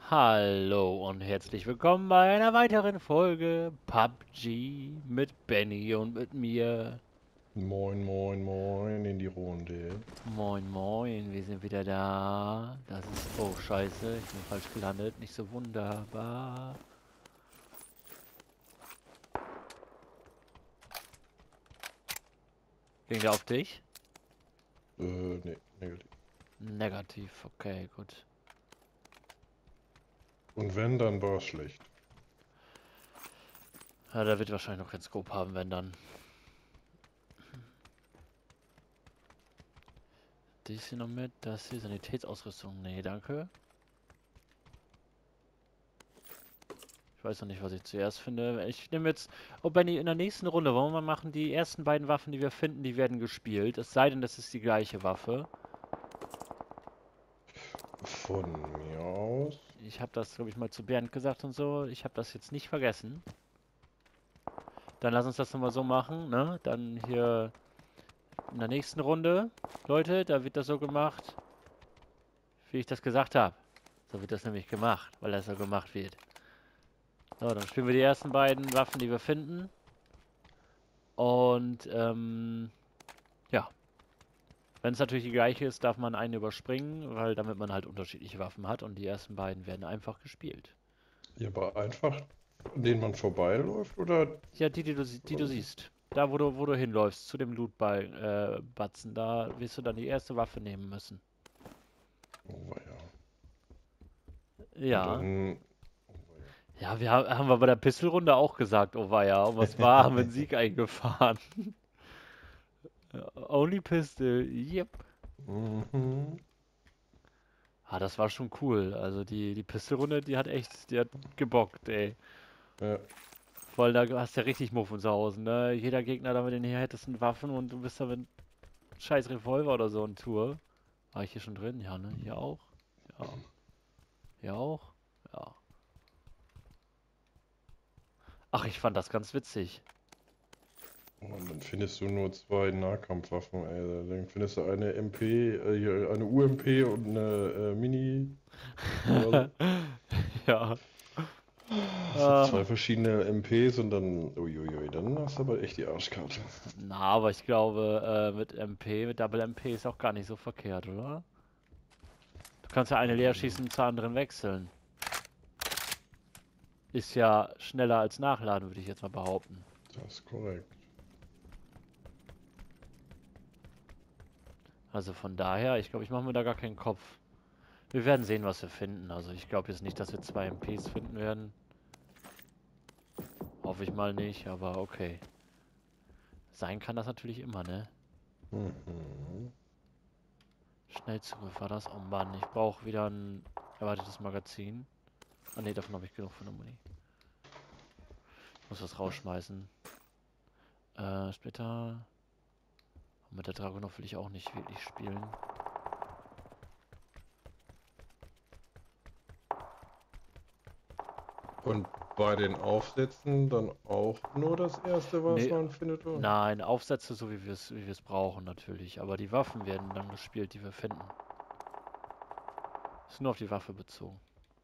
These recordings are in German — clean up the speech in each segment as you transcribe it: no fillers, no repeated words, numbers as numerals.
Hallo und herzlich willkommen bei einer weiteren Folge PUBG mit Benny und mit mir. Moin, moin, moin in die Runde. Moin moin, wir sind wieder da. Das ist... Oh scheiße, ich bin falsch gelandet. Nicht so wunderbar. Ging der auf dich? Nee, negativ. Negativ, okay, gut. Und wenn, dann war es schlecht. Ja, der wird wahrscheinlich noch kein Scope haben, wenn dann. Dies hier noch mit, das hier, Sanitätsausrüstung. Nee, danke. Ich weiß noch nicht, was ich zuerst finde. Ich nehme jetzt... Oh, Benny, in der nächsten Runde wollen wir mal machen, die ersten beiden Waffen, die wir finden, die werden gespielt. Es sei denn, das ist die gleiche Waffe. Von mir aus. Ich habe das, glaube ich, mal zu Bernd gesagt und so. Ich habe das jetzt nicht vergessen. Dann lass uns das nochmal so machen, ne? Dann hier in der nächsten Runde, Leute, da wird das so gemacht, wie ich das gesagt habe. So wird das nämlich gemacht, weil das so gemacht wird. So, dann spielen wir die ersten beiden Waffen, die wir finden. Und, ja. Wenn es natürlich die gleiche ist, darf man eine überspringen, weil damit man halt unterschiedliche Waffen hat und die ersten beiden werden einfach gespielt. Ja, aber einfach, an denen man vorbeiläuft oder? Ja, die du siehst. Da, wo du hinläufst, zu dem Loot-Batzen, da wirst du dann die erste Waffe nehmen müssen. Oh, ja. Und Ja. dann. Oh, weia. Ja, haben wir bei der Pistolrunde auch gesagt, oh weia. Und was war, haben wir einen Sieg eingefahren. Only Pistol, yep. Mhm. Ah, das war schon cool. Also die Pistolrunde, die hat gebockt, ey. Ja. Vor allem, da hast du ja richtig Muffen zu Hause, ne? Jeder Gegner da mit den härtesten Waffen und du bist da mit einem scheiß Revolver oder so in Tour. War ich hier schon drin? Ja, ne? Hier auch? Ja. Hier auch? Ja. Ach, ich fand das ganz witzig. Und dann findest du nur zwei Nahkampfwaffen, ey. Dann findest du eine MP, hier, eine UMP und eine Mini. Oder so. Ja. So Äh, zwei verschiedene MPs und dann. Uiuiui, dann hast du aber echt die Arschkarte. na, aber ich glaube, mit Double MP ist auch gar nicht so verkehrt, oder? Du kannst ja eine leer schießen und zur anderen wechseln. Ist ja schneller als nachladen, würde ich jetzt mal behaupten. Das ist korrekt. Also von daher, ich glaube, ich mache mir da gar keinen Kopf. Wir werden sehen, was wir finden. Also ich glaube jetzt nicht, dass wir zwei MPs finden werden. Hoffe ich mal nicht, aber okay. Sein kann das natürlich immer, ne? Mhm. Schnellzugriff war das. Oh Mann, ich brauche wieder ein erweitertes Magazin. Ah ne, davon habe ich genug von der Muni. Ich muss das rausschmeißen. Später. Und mit der Dragunov will ich auch nicht wirklich spielen. Und bei den Aufsätzen dann auch nur das erste, was Ne, man findet, oder? nein, Aufsätze so wie wir es brauchen natürlich. Aber die Waffen werden dann gespielt, die wir finden. Ist nur auf die Waffe bezogen.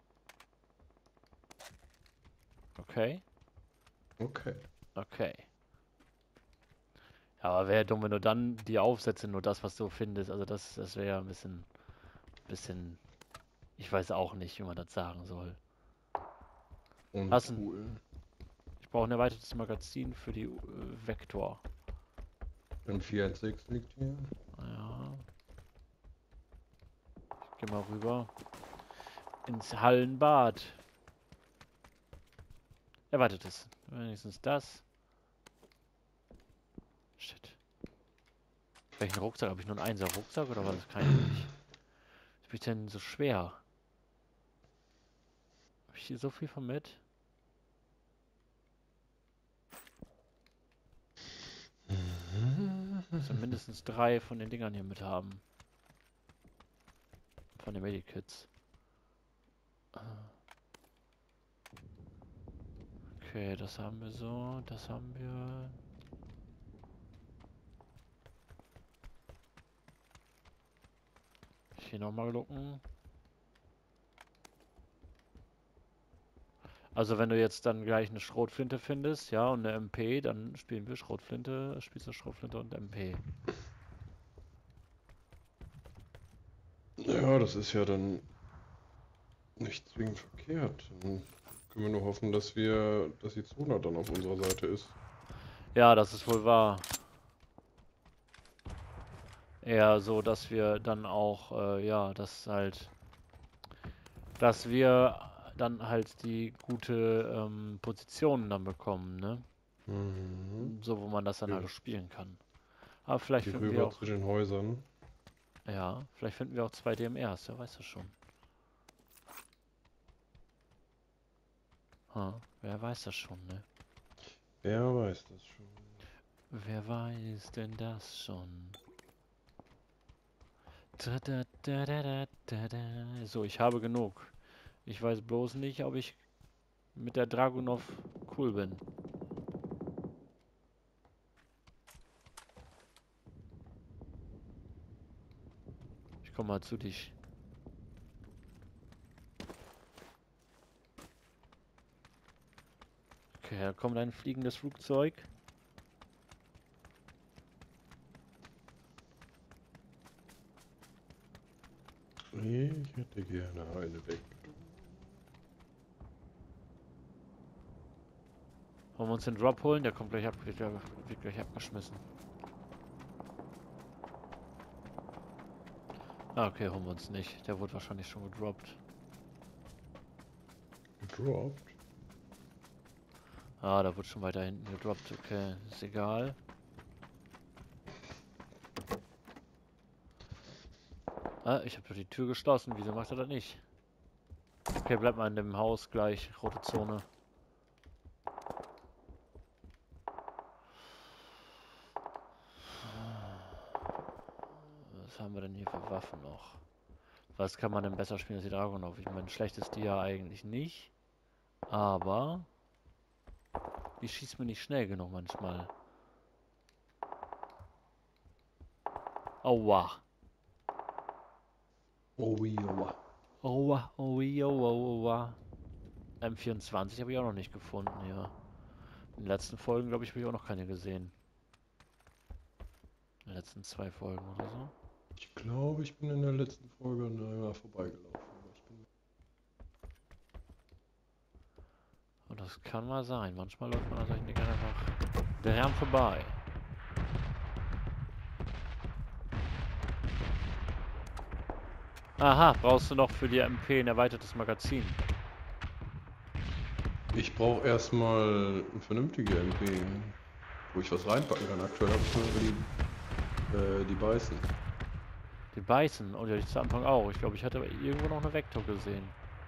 Okay? Okay. Okay. Ja, aber wäre ja dumm, wenn du dann die Aufsätze nur das, was du findest. Also das wäre ja ein bisschen. Ich weiß auch nicht, wie man das sagen soll. Lassen. Uncool. Ich brauche ein erweitertes Magazin für die Vektor. M416 liegt hier. Ja, ich geh mal rüber. Ins Hallenbad. Erweitertes. Wenigstens das. Shit. Welchen Rucksack? Habe ich nur einen Einser Rucksack oder war das kein wirklich? Was bin ich denn so schwer? Habe ich hier so viel von mit? Ich soll mindestens 3 von den Dingern hier mit haben. Von den Medikits. Okay, das haben wir so. Das haben wir. Hier nochmal gucken. Also wenn du jetzt dann gleich eine Schrotflinte findest, ja, und eine MP, dann spielen wir Schrotflinte, spielst du Schrotflinte und MP. Ja, das ist ja dann nicht zwingend verkehrt. Dann können wir nur hoffen, dass die Zona dann auf unserer Seite ist. Ja, das ist wohl wahr. Eher so, dass wir dann auch, ja, dass wir dann halt die gute Positionen dann bekommen, ne? Mhm. So, wo man das dann halt Hier, auch spielen kann. Aber vielleicht hier finden wir rüber auch, zu den Häusern. ja, vielleicht finden wir auch zwei DMRs, ja, weißt du schon. Wer weiß das schon, ne? Wer weiß das schon. Wer weiß denn das schon? Da, da, da, da, da, da, da. So, ich habe genug. Ich weiß bloß nicht, ob ich mit der Dragunov cool bin. Ich komme mal zu dich. Okay, da kommt ein fliegendes Flugzeug. Ich hätte gerne eine weg. Wollen wir uns den Drop holen? Der kommt gleich ab, wird gleich abgeschmissen. Ah, okay, holen wir uns nicht. Der wurde wahrscheinlich schon gedroppt. Gedroppt? Ah, da wird schon weiter hinten gedroppt. Okay, ist egal. Ah, ich habe doch die Tür geschlossen. Wieso macht er das nicht? Okay, bleibt mal in dem Haus gleich. Rote Zone. Was haben wir denn hier für Waffen noch? Was kann man denn besser spielen als die Dragunov? Ich meine, schlecht ist die ja eigentlich nicht. Aber die schießt mir nicht schnell genug manchmal. Aua. Oh, ja. Aua, aua, aua, aua. M24 habe ich auch noch nicht gefunden, ja. In den letzten Folgen, glaube ich, habe ich auch noch keine gesehen. In den letzten 2 Folgen oder so. Ich glaube, ich bin in der letzten Folge an einer vorbeigelaufen. Aber ich bin Und das kann mal sein. Manchmal läuft man an solchen Dingen einfach dran vorbei. Aha, brauchst du noch für die MP ein erweitertes Magazin? Ich brauche erstmal eine vernünftige MP, wo ich was reinpacken kann. Aktuell habe ich nur die Beißen. Die beißen. Oh, die hatte ich zu Anfang auch. Ich glaube, ich hatte aber irgendwo noch eine Vektor gesehen.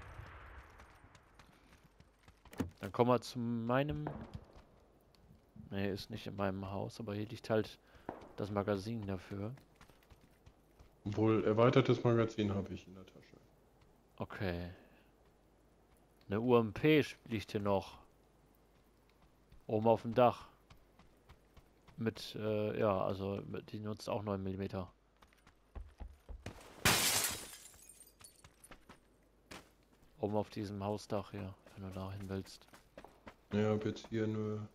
Dann kommen wir zu meinem... Nee, ist nicht in meinem Haus, aber hier liegt halt das Magazin dafür. Obwohl, erweitertes Magazin habe ich in der Tasche. Okay. Eine UMP liegt hier noch. Oben auf dem Dach. Mit, ja, also die nutzt auch 9 mm. Oben auf diesem Hausdach hier, wenn du da hin willst. Ja, habe jetzt hier eine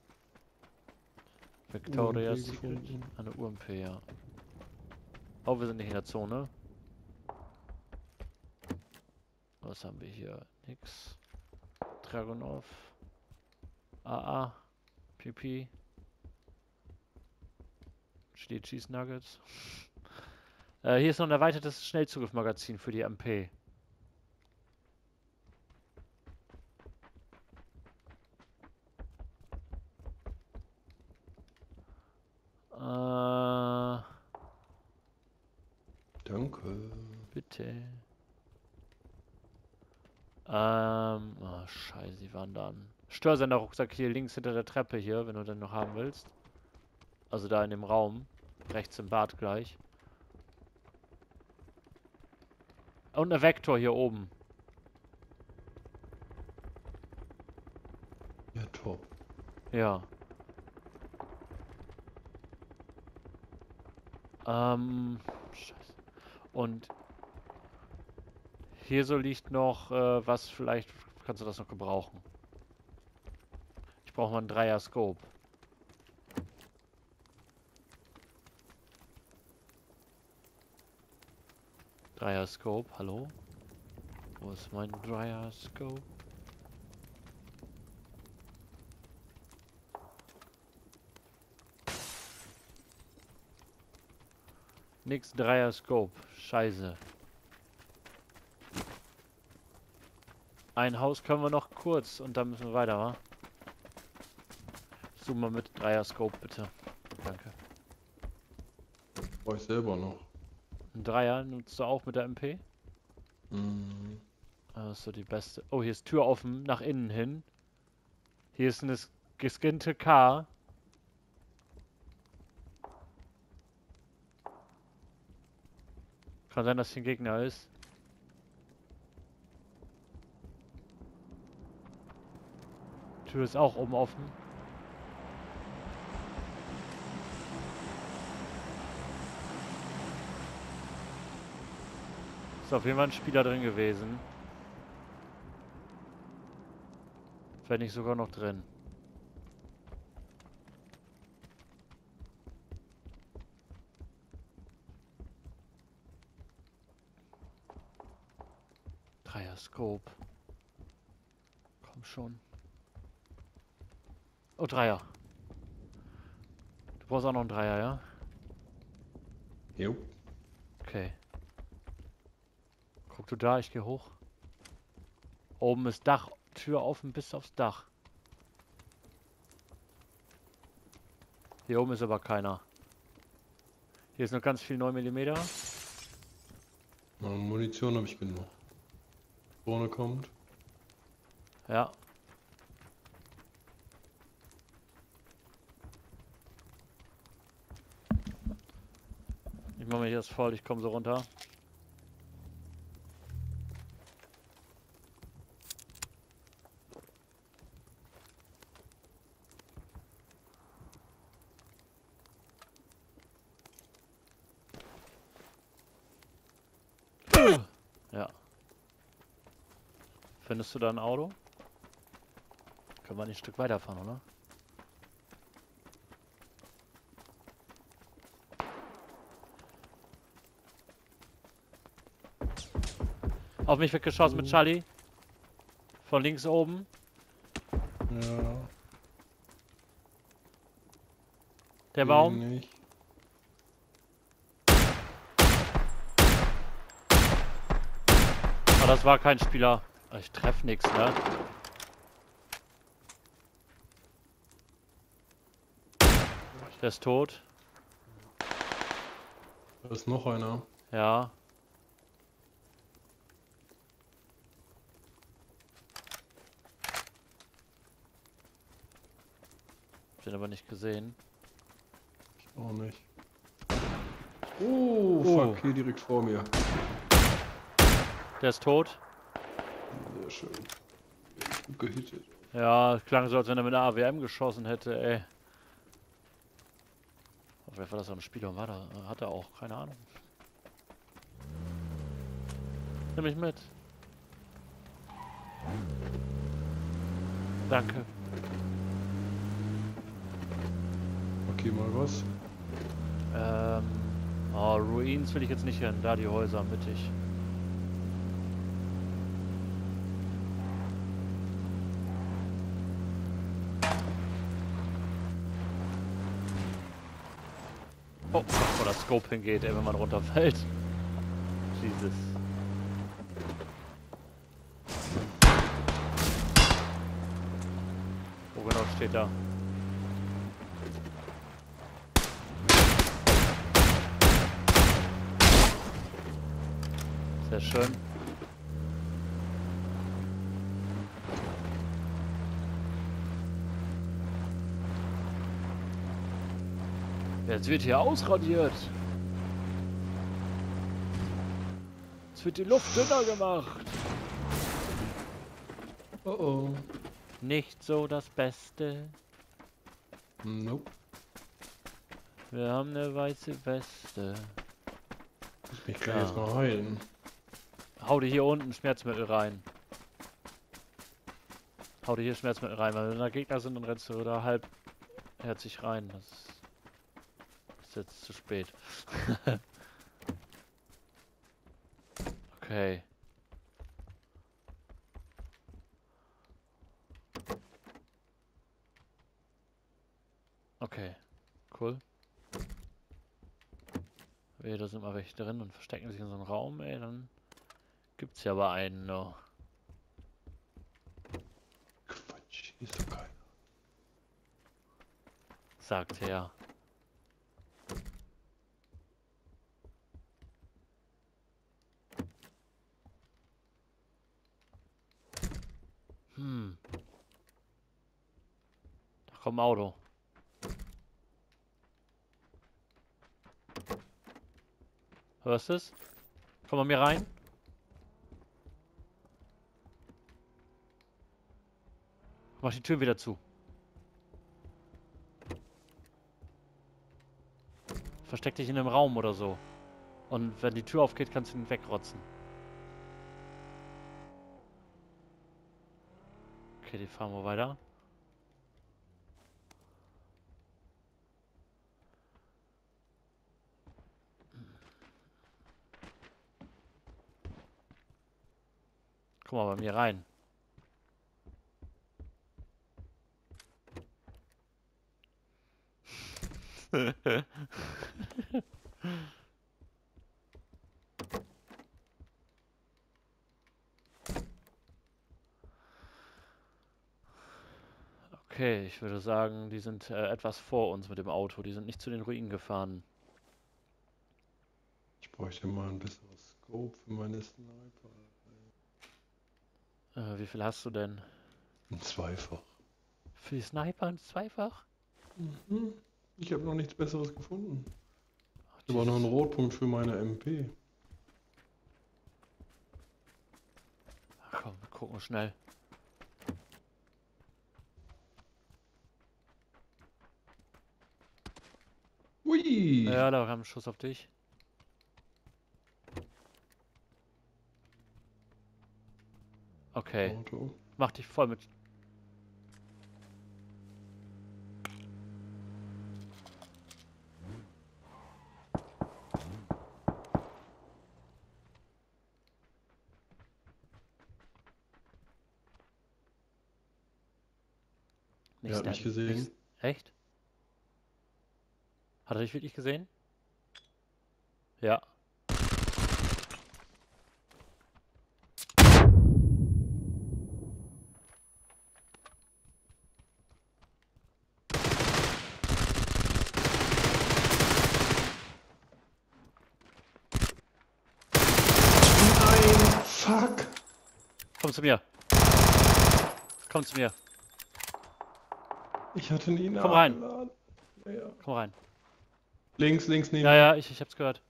Victoria UMP Secret. gefunden. Eine UMP, ja. Oh, wir sind nicht in der Zone. Was haben wir hier? Nix. Dragunov. AA. PP. Steht Cheese Nuggets. Hier ist noch ein erweitertes Schnellzugriffmagazin für die MP. Danke. Bitte. Oh, scheiße, die waren dann. Störsender-Rucksack hier links hinter der Treppe hier, wenn du den noch haben willst. Also da in dem Raum. Rechts im Bad gleich. Und eine Vektor hier oben. Ja, top. Ja. Scheiße. Und hier so liegt noch, was vielleicht kannst du das noch gebrauchen. brauche mal einen Dreier-Scope. Dreier-Scope, hallo? Wo ist mein Dreier-Scope? Nix Dreier-Scope. Scheiße. Ein Haus können wir noch kurz und dann müssen wir weiter, wa? Zoom mal mit Dreier-Scope, bitte. Danke. Brauche ich selber noch. Ein Dreier nutzt du auch mit der MP? Mhm. Das ist so die beste. Oh, hier ist Tür offen, nach innen hin. Hier ist eine geskinnte K. Kann sein, dass hier ein Gegner ist. Tür ist auch oben offen. Ist auf jeden Fall ein Spieler drin gewesen. Wenn nicht sogar noch drin. Dreier-Scope. Komm schon. Oh, Dreier. Du brauchst auch noch einen Dreier, ja? Jo. Okay. Guck du da, ich gehe hoch. Oben ist Dach, Tür offen bis aufs Dach. Hier oben ist aber keiner. Hier ist noch ganz viel 9 mm. Munition habe ich genug. Vorne kommt. Ja. Ich mache mich jetzt voll, ich komme so runter. Ja. Findest du da ein Auto? Können wir nicht ein Stück weiterfahren, oder? Auf mich wird geschossen mit Charlie. Von links oben. Ja. Der Baum. Nicht. Aber das war kein Spieler. Ich treffe nichts, ne? Der ist tot. Da ist noch einer. Ja. Hab den aber nicht gesehen. Ich auch nicht. Oh, fuck, hier direkt vor mir. Der ist tot. Sehr schön. Gut gehittet. Ja, es klang so, als wenn er mit einer AWM geschossen hätte, ey. Vielleicht war das auch ein Spieler und war da, hat er auch, keine Ahnung. Nimm mich mit. Danke. Okay, mal was. Oh, Ruins will ich jetzt nicht hin, da die Häuser mittig. Oh, wo das Scope hingeht, ey, wenn man runterfällt. Jesus. Wo genau steht da? Sehr schön. Jetzt wird hier ausradiert. Jetzt wird die Luft dünner gemacht. Oh oh. Nicht so das Beste. Nope. Wir haben eine weiße Weste. Muss mich gleich jetzt mal heilen. Hau dir hier unten Schmerzmittel rein. Hau dir hier Schmerzmittel rein, weil wenn da Gegner sind, dann rennst du da halbherzig rein. Das ist jetzt zu spät. Okay. Okay. Cool. Ey, da sind mal welche drin und verstecken sich in so einem Raum, ey, dann gibt's ja aber einen noch. Quatsch, hier ist doch keiner. Sagt er. Da kommt ein Auto. Hörst du es? Komm mal mir rein. Mach die Tür wieder zu. Versteck dich in einem Raum oder so. Und wenn die Tür aufgeht, kannst du ihn wegrotzen. Okay, die fahren wir weiter. Guck mal bei mir rein. Okay, ich würde sagen, die sind etwas vor uns mit dem Auto. Die sind nicht zu den Ruinen gefahren. Ich bräuchte mal ein besseres Scope für meine Sniper. Wie viel hast du denn? Ein Zweifach. Für die Sniper ein Zweifach? Mhm. Ich habe noch nichts Besseres gefunden. Ach, Ich habe auch noch einen Jesus. Rotpunkt für meine MP. Ach, komm, wir gucken schnell. Ui! Ja, da haben wir einen Schuss auf dich. Okay, Auto. mach dich voll mit. Er hat mich gesehen. Nicht, echt? Hat er dich wirklich gesehen? Ja. Nein! Fuck! Komm zu mir. Komm zu mir. Ich hatte ihn Komm rein. nachgeladen. Ja. Komm rein. Links neben Ja, mir. ja, ich hab's gehört.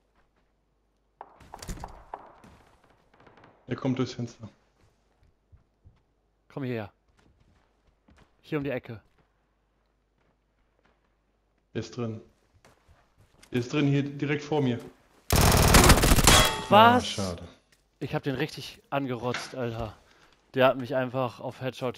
Er kommt durchs Fenster. Komm hierher. Hier um die Ecke. Er ist drin. Er ist drin, hier direkt vor mir. Was? Ah, schade. Ich hab den richtig angerotzt, Alter. Der hat mich einfach auf Headshot.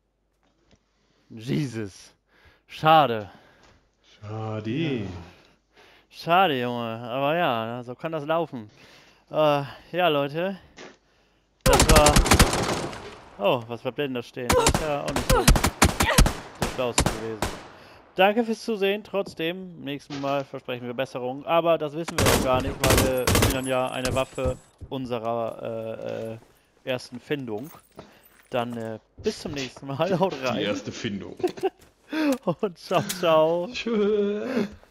Jesus. Schade. Schade. Schade, Junge. Aber ja, so kann das laufen. Ja, Leute. Das war... Oh, was bleibt denn da stehen? Das ist ja auch nicht so das Schlauste gewesen. Danke fürs Zusehen. Trotzdem, nächsten Mal versprechen wir Besserung. Aber das wissen wir auch gar nicht, weil wir spielen ja eine Waffe unserer ersten Findung. Dann bis zum nächsten Mal. Haut rein. Die erste Findung. Und ciao, ciao. Tschüss.